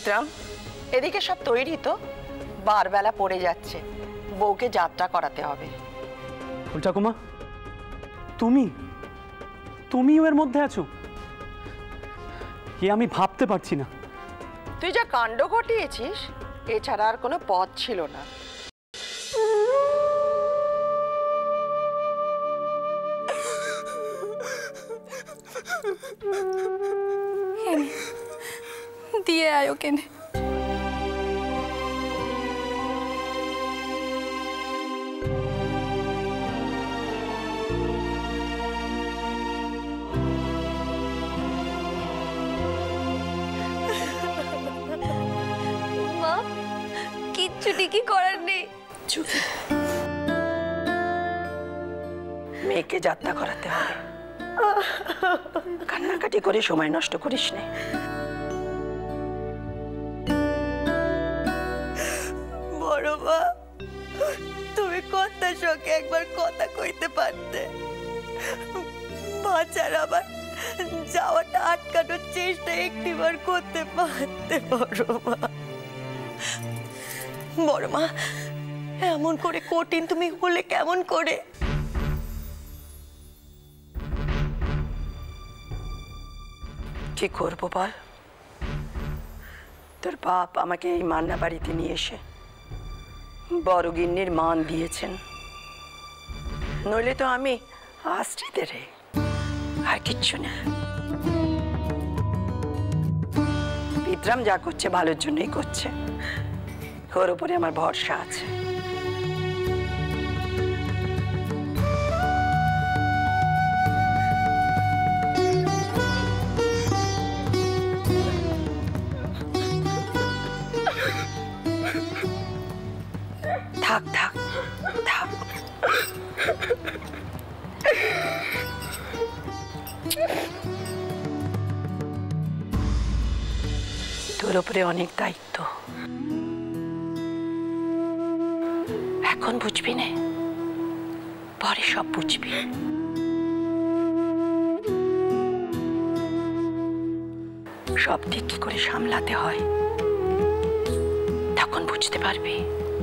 বিক্রম, এদিকে সব তৈরি তো? বারবেলা পড়ে যাচ্ছে, বউকে যাত্রা করাতে হবে। ঠাকুমা, তুমিও এর মধ্যে আছো? আমি ভাবতে পারছি না। তুই যা কাণ্ড ঘটিয়েছিস, এছাড়া আর কোনো পথ ছিল না। দিয়ে আয়ো কেনে। মা, কিচ্ছু ঠিকই করার নেই। মেয়েকে যাত্রা করাতে হবে, কান্নাকাটি করে সময় নষ্ট করিস না। বড় মা, তুমি কথার সঙ্গে একবার কথা কইতে পারতে। বাচ্চার আবার যাওয়াটা আটকানোর চেষ্টা একটিবার করতে পারতে। বড় মা, এমন করে কঠিন তুমি হলে কেমন করে? কি করবো বল? তোর বাপ আমাকে এই মান্না বাড়িতে নিয়ে এসে বড় গিন্নির মান দিয়েছেন, নইলে তো আমি আশ্রিতে রে, আর কিচ্ছু না। বিক্রম যা করছে ভালোর জন্যই করছে, ওর উপরে আমার ভরসা আছে। থাক থাক থাক, তোর উপরে অনেক দায়িত্ব, এখন বুঝবি না, পরে সব বুঝবি। সব ঠিক কি করে সামলাতে হয় তখন বুঝতে পারবি।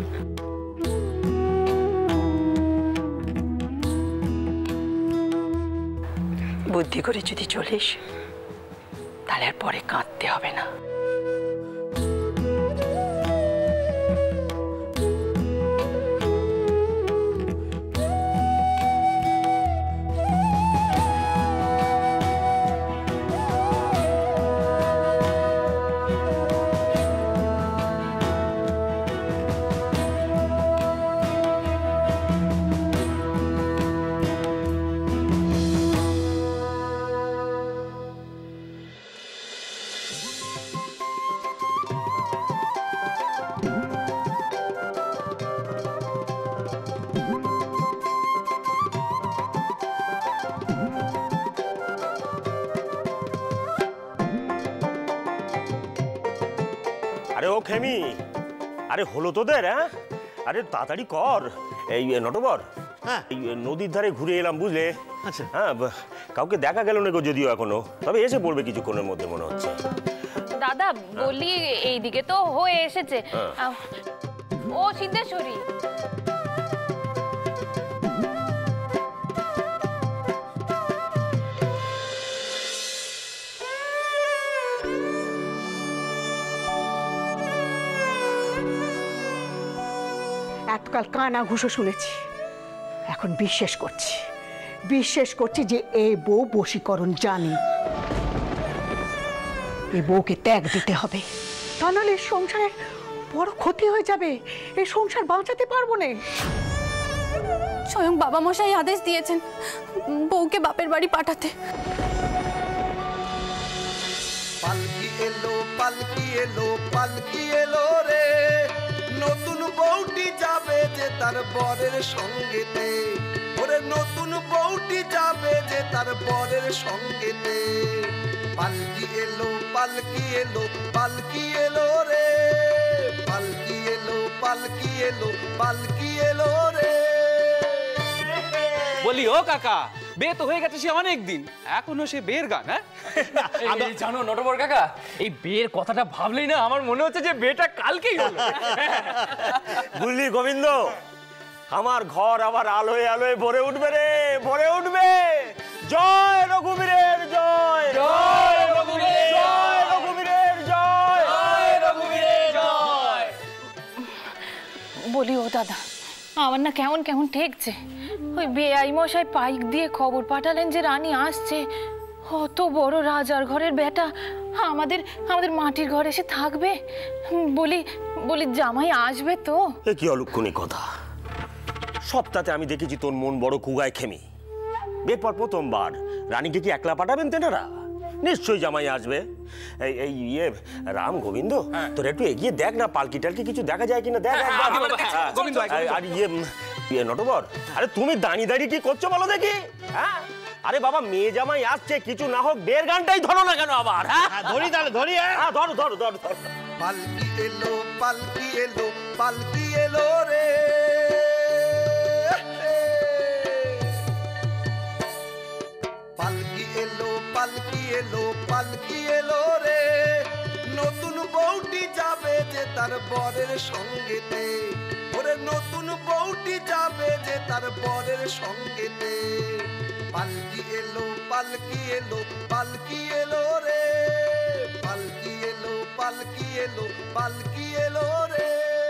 বুদ্ধি করে যদি চলিস, তাহলে আর পরে কাঁদতে হবে না। আরে ও খেমি, আরে হলো তোদের? হ্যাঁ, আরে তাড়াতাড়ি কর। এই নটবর, হ্যাঁ, এই নদীর ধারে ঘুরে এলাম, বুঝলে? আচ্ছা, হ্যাঁ, কাউকে দেখা গেল না গো যদিও এখনো, তবে এসে পড়বে কিছুক্ষণের মধ্যে মনে হচ্ছে। দাদা বলি, এইদিকে তো হয়ে এসেছে। ও সিদ্ধেশ্বরী, এতকাল কানা ঘুষো শুনেছি, এখন বিশ্বাস করছি যে এই বউ বশীকরণ জানে। এই বউকে ত্যাগ দিতে হবে, তা নাহলে সংসারে বড় ক্ষতি হয়ে যাবে, এই সংসার বাঁচাতে পারবো না। স্বয়ং বাবা মশাই আদেশ দিয়েছেন বউকে বাপের বাড়ি পাঠাতে। পালকি এলো পালকি এলো পালকি এলো রে, নতুন বউটি যাবে যে তার বরের সঙ্গেতে। ওরে নতুন বউটি যাবে যে তার বরের সঙ্গেতে। পালকি এলো পালকি এলো পালকি এলো রে, পালকি এলো পালকি এলো পালকি এলো রে। বলি ও কাকা, বিয়ে তো হয়ে গেছে সে অনেক দিন, এখনো সে বিয়ের গান। হ্যাঁ জানো নটবর কাকা, এই বিয়ের কথাটা ভাবলেই না আমার মনে হচ্ছে যে বিয়েটা কালকেই হলো। বুঝলি গোবিন্দ, আমার ঘর আবার আলোয় আলোয় ভরে উঠবে রে, ভরে উঠবে। জয় রঘুবীরের জয়, জয় রঘুবীরের জয়, রঘুবীরের জয়, জয় রঘুবীরের জয়। বলি ও দাদা, আমার না কেমন কেমন ঠেকছে। ওই বেআই মশাই পাইক দিয়ে খবর পাঠালেন যে রানী আসছে। অত বড় রাজার ঘরের বেটা আমাদের আমাদের মাটির ঘরে এসে থাকবে? বলি বলি জামাই আসবে তো? এ কি অলক্ষণী কথা। সপ্তাহে আমি দেখেছি তোর মন বড় কুগায় খেমি। বিয়ের পর প্রথমবার রানীকে কি একলা পাঠাবেন তেনারা? নিশ্চয়ই জামাই আসবে। এই এই ইয়ে রাম গোবিন্দ, তোর একটু এগিয়ে দেখ না, পালকি টালকি কিছু দেখা যায় কিনা দেখ। আর ইয়ে নটবর, আরে তুমি দাঁড়িয়ে দাঁড়িয়ে কি করছো বলো দেখি? হ্যাঁ আরে বাবা, মেয়ে জামাই আসছে, কিছু না হোক বের গানটাই ধরো না কেন আবার? হ্যাঁ ধরি, তাহলে ধরি। হ্যাঁ ধরো ধরো ধরো ধরো। পালকি এলো, পালকি এলো, পালকি এলো রে। পালকি এলো, পালকি এলো, পালকি এলো রে। নতুন বউটি যাবে যে তার বরের সঙ্গেতে। ওরে নতুন বউটি যাবে যে তার বরের সঙ্গেতে। পালকি এলো, পালকি এলো, পালকি এলো রে। পালকি এলো, পালকি এলো, পালকি এলো রে।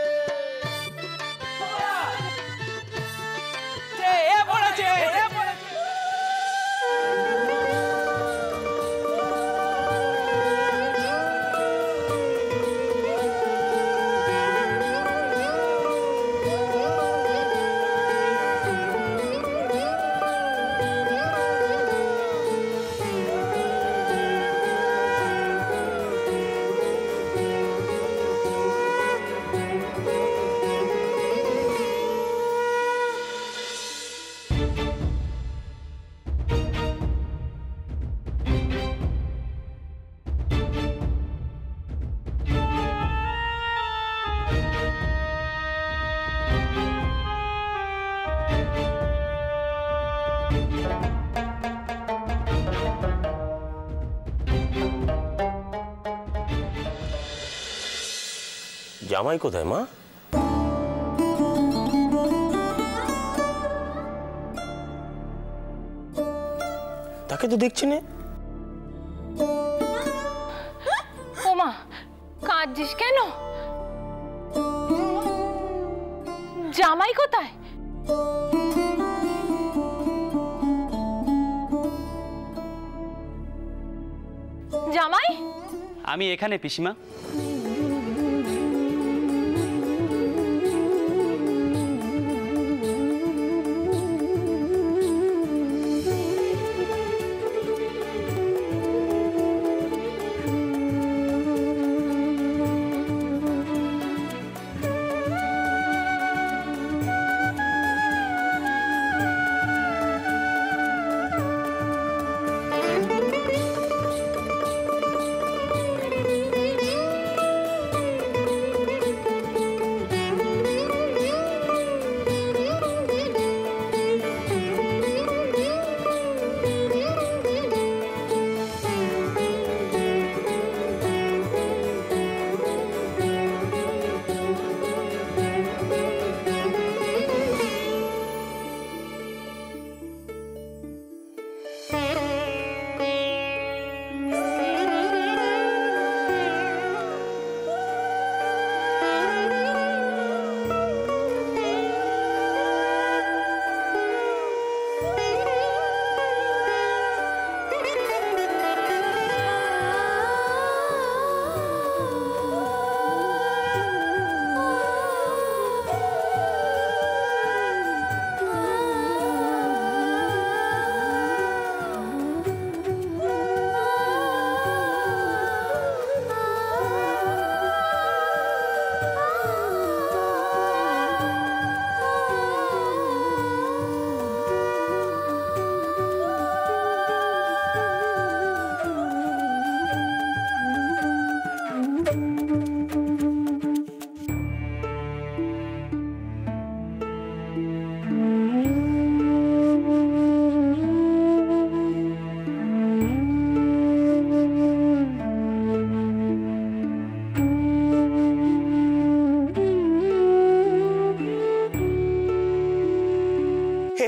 জামাই কোথায় মা? তাকে তো দেখছি না। ওমা, কাঁদছিস কেন? জামাই কোথায়? জামাই? আমি এখানে পিসিমা।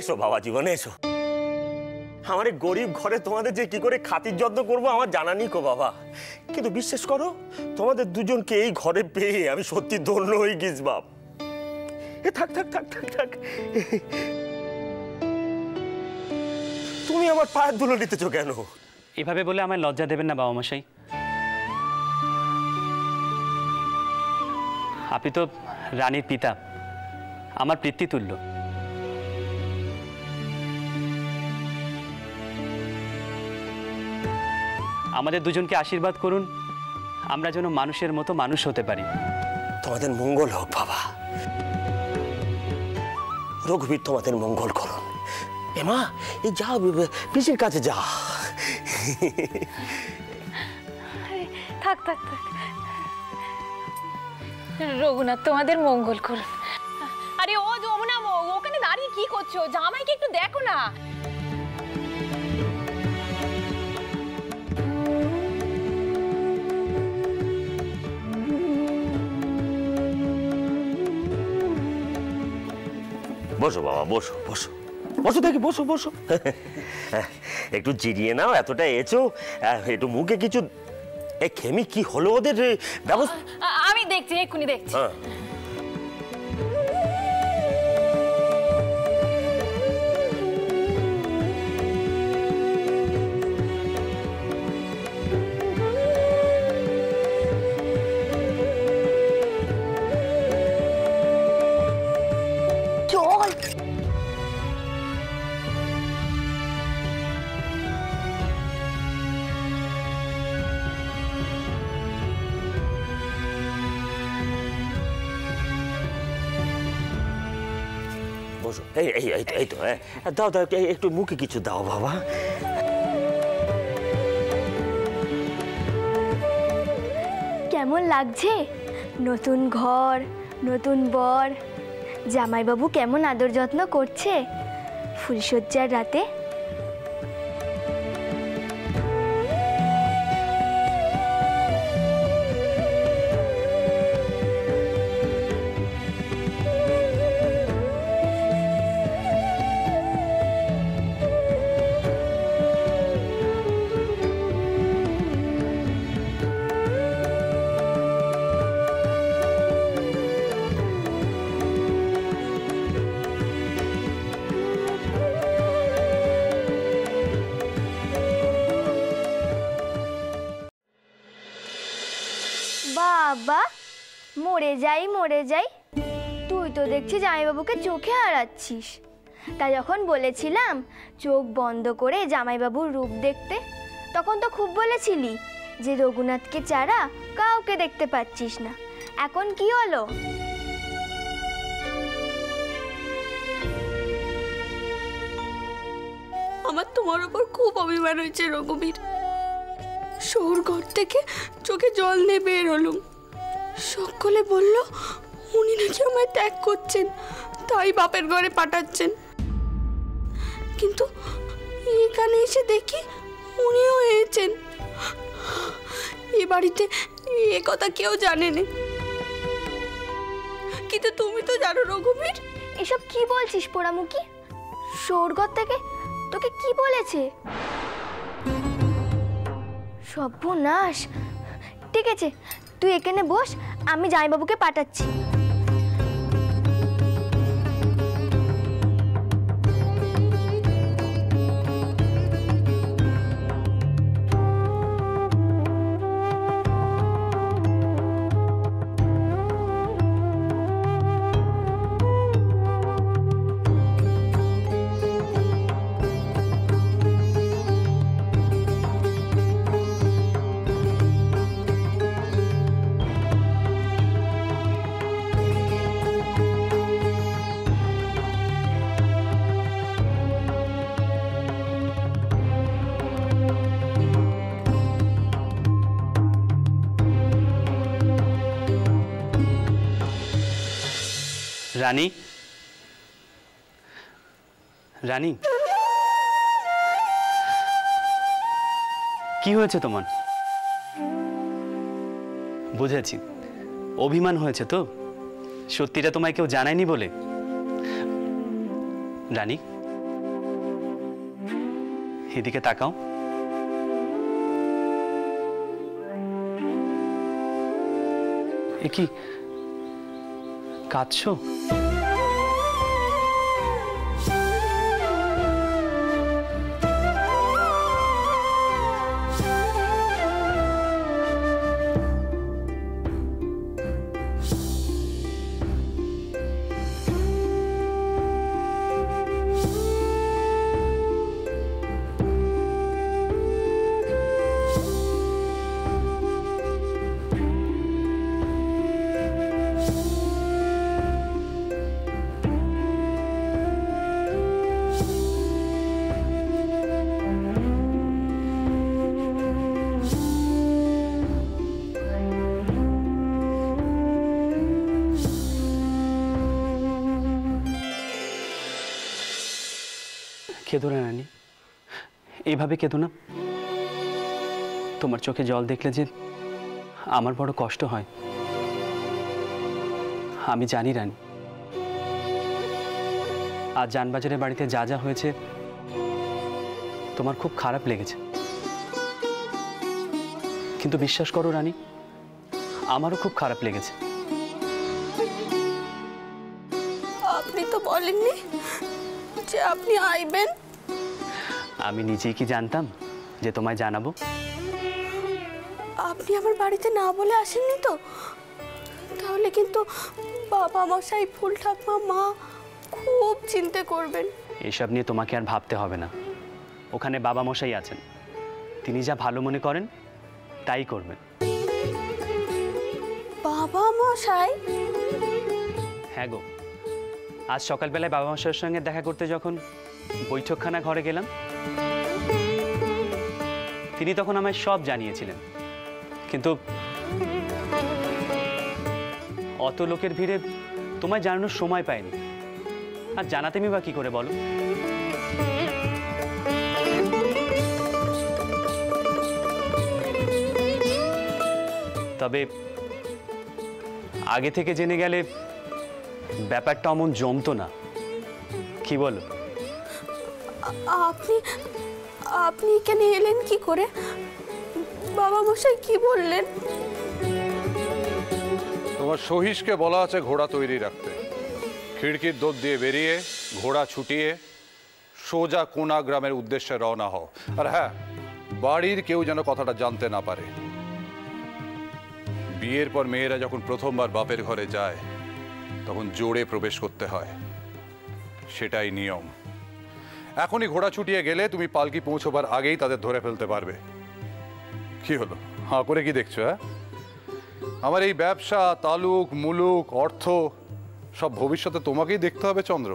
এসো বাবা জীবনে এসো। আমার এই গরিব ঘরে তোমাদের যে কি করে খাতির যত্ন করবো আমার জানা নেই কো বাবা, কিন্তু বিশ্বাস করো তোমাদের দুজনকে এই ঘরে পেয়ে আমি সত্যি ধন্য হয়ে গেছি বাপ। থাক থাক থাক থাক থাক, তুমি আমার পায়ের ধুলো নিতেছো কেন? এভাবে বলে আমায় লজ্জা দেবেন না বাবা মশাই। আপনি তো রানীর পিতা, আমার পিতৃতুল্য। আমাদের দুজনকে আশীর্বাদ করুন, আমরা যেন মানুষের মতো মানুষ হতে পারি। তোমাদের মঙ্গল হোক বাবা। রঘুবীর তোমাদের মঙ্গল করুন। এমা এই যাও পিসির কাছে যা। থাক থাক থাক, রঘুনাথ তোমাদের মঙ্গল করুন। আরে ও যমুনা, ওখানে দাঁড়িয়ে কি করছো? জামাইকে একটু দেখো না। বসো বাবা, বসো বসো বসো, দেখি বসো বসো। একটু জিরিয়ে নাও, এতটা এসো, একটু মুখে কিছু। এই খেমি কি হলো ওদের ব্যবস্থা? আমি দেখছি, এক্ষুনি দেখছি। এই তো দাও দাও, একটু মুখে কিছু দাও বাবা। কেমন লাগছে? নতুন ঘর, নতুন বর, জামাইবাবু কেমন আদর যত্ন করছে ফুলশয্যার রাতে? বাবা, মরে যাই মরে যাই, তুই তো দেখছি জামাইবাবুকে চোখে হারাচ্ছিস। তা যখন বলেছিলাম চোখ বন্ধ করে জামাইবাবুর রূপ দেখতে, তখন তো খুব বলেছিলি যে রঘুনাথকে ছাড়া কাউকে দেখতে পাচ্ছিস না। এখন কি হলো? আমার তোমার উপর খুব অভিমান হয়েছে রঘুবীর। শহর ঘর থেকে চোখে জল নিয়ে বের হলুম, সকলে বলল উনি নাকি আমায় ত্যাগ করছেন, তাই বাপের ঘরে পাঠাচ্ছেন। কিন্তু এখানে এসে দেখি উনিও হয়েছেন। এ বাড়িতে এ কথা কেউ জানে না, কিন্তু তুমি তো জানো রঘুবীর। এসব কি বলছিস পোড়ামুখী? শহর থেকে তোকে কি বলেছে? সর্বনাশ! ঠিক আছে, তুই এখানে বস, আমি জামাইবাবুকে পাঠাচ্ছি। রানী, রানী, কি হয়েছে তোমার? বুঝেছি, অভিমান হয়েছে তো। সত্যিটা তোমায় কেউ জানায়নি বলে। রানী, এদিকে তাকাও। এ কি কাঁদছো? কেঁদো না রানী, এইভাবে কেঁদো না। তোমার চোখে জল দেখলে যে আমার বড় কষ্ট হয়। আমি জানি রানী, আজ জানবাজারের বাড়িতে যা যা হয়েছে তোমার খুব খারাপ লেগেছে, কিন্তু বিশ্বাস করো রানী, আমারও খুব খারাপ লেগেছে। আপনি তো বলেননি যে আপনি আইবেন। আমি নিজেই কি জানতাম যে তোমায় জানাবো? আপনি আমার বাড়িতে না বলে আসেননি তো? তাহলে কিন্তু বাবা মশাই, ফুল ঠাকুমা, মা খুব চিন্তা করবেন। এসব নিয়ে তোমাকে আর ভাবতে হবে না। ওখানে বাবা মশাই আছেন, তিনি যা ভালো মনে করেন তাই করবেন। বাবা মশাই? হ্যাঁ গো, আজ সকালবেলায় বাবা মশাইয়ের সঙ্গে দেখা করতে যখন বৈঠকখানা ঘরে গেলাম, তিনি তখন আমায় সব জানিয়েছিলেন, কিন্তু অত লোকের ভিড়ে তোমায় জানানোর সময় পাইনি। আর জানাতে আমি বা কি করে বলো? তবে আগে থেকে জেনে গেলে ব্যাপারটা অমন জমতো না, কি বলো? আপনি আপনি এখানে এলেন কি করে? বাবা মশাই কি বললেন? তোমার সহিসকে বলা আছে ঘোড়া তৈরি রাখতে। খিড়কির দোর দিয়ে বেরিয়ে ঘোড়া ছুটিয়ে সোজা কোনা গ্রামের উদ্দেশ্যে রওনা হও। আর হ্যাঁ, বাড়ির কেউ যেন কথাটা জানতে না পারে। বিয়ের পর মেয়েরা যখন প্রথমবার বাপের ঘরে যায় তখন জোরে প্রবেশ করতে হয়, সেটাই নিয়ম। এখনই ঘোড়া ছুটিয়ে গেলে তুমি পালকি পৌঁছবার আগেই তাদের ধরে ফেলতে পারবে। কি হলো, হাঁ করে কি দেখছো? হ্যাঁ, আমার এই ব্যবসা, তালুক, মুলুক, অর্থ সব ভবিষ্যতে তোমাকেই দেখতে হবে চন্দ্র।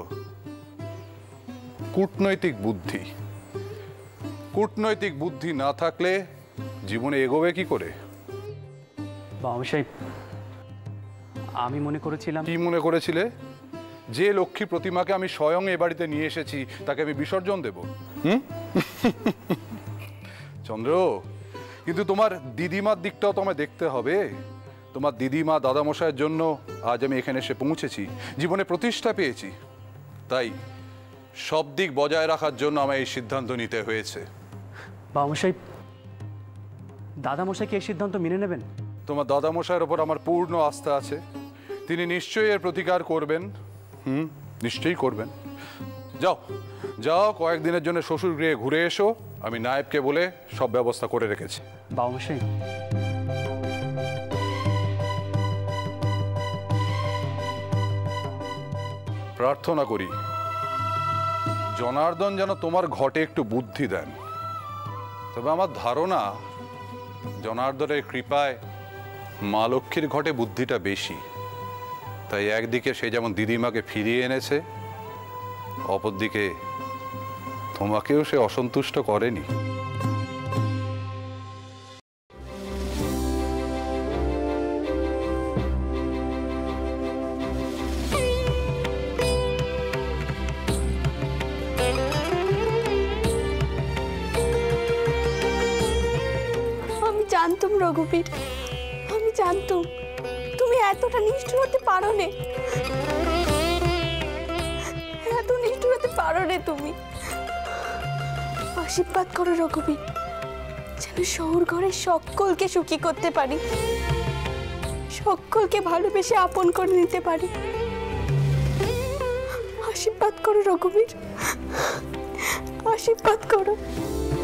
কূটনৈতিক বুদ্ধি, কূটনৈতিক বুদ্ধি না থাকলে জীবনে এগোবে কি করে? বাবা মশাই, আমি মনে করেছিলাম। কি মনে করেছিলে? যে লক্ষ্মী প্রতিমাকে আমি স্বয়ং এ বাড়িতে নিয়ে এসেছি তাকে আমি বিসর্জন দেব? চন্দ্র, কিন্তু তোমার দিদিমার দিকটাও তো আমায় দেখতে হবে। তোমার দিদিমা, দাদামশাইয়ের জন্য আজ আমি এখানে এসে পৌঁছেছি, জীবনে প্রতিষ্ঠা পেয়েছি। তাই সব দিক বজায় রাখার জন্য আমায় এই সিদ্ধান্ত নিতে হয়েছে। বাবা মশাই, দাদামশাই কি এই সিদ্ধান্ত মেনে নেবেন? তোমার দাদামশাইয়ের ওপর আমার পূর্ণ আস্থা আছে, তিনি নিশ্চয়ই এর প্রতিকার করবেন। নিশ্চয়ই করবেন। যাও যাও, কয়েকদিনের জন্য শ্বশুর গৃহে ঘুরে এসো। আমি নায়েবকে বলে সব ব্যবস্থা করে রেখেছি। বাবা মশাই, প্রার্থনা করি জনার্দন যেন তোমার ঘটে একটু বুদ্ধি দেন। তবে আমার ধারণা জনার্দনের কৃপায় মা লক্ষ্মীর ঘটে বুদ্ধিটা বেশি। তাই একদিকে সে যেমন দিদিমাকে ফিরিয়ে এনেছে, অপরদিকে তোমাকেও সে অসন্তুষ্ট করেনি। আমি জানতাম রঘুবীর, আমি জানতাম তুমি এতটা নিষ্ঠুর হতে পারো না, এত নিষ্ঠুর হতে পারো না তুমি। আশীর্বাদ করো রঘুবীর, যেন শহর ঘরে সকলকে সুখী করতে পারি, সকলকে ভালোবেসে আপন করে নিতে পারি। আশীর্বাদ করো রঘুবীর, আশীর্বাদ করো।